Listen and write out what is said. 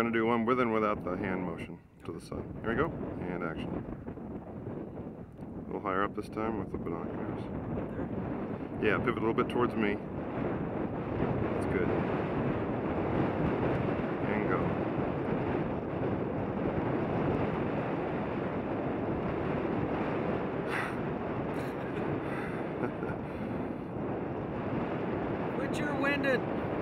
going to do one with and without the hand motion to the side. Here we go, and action. A little higher up this time with the binoculars. Yeah, pivot a little bit towards me. That's good. And go. Quit your winded.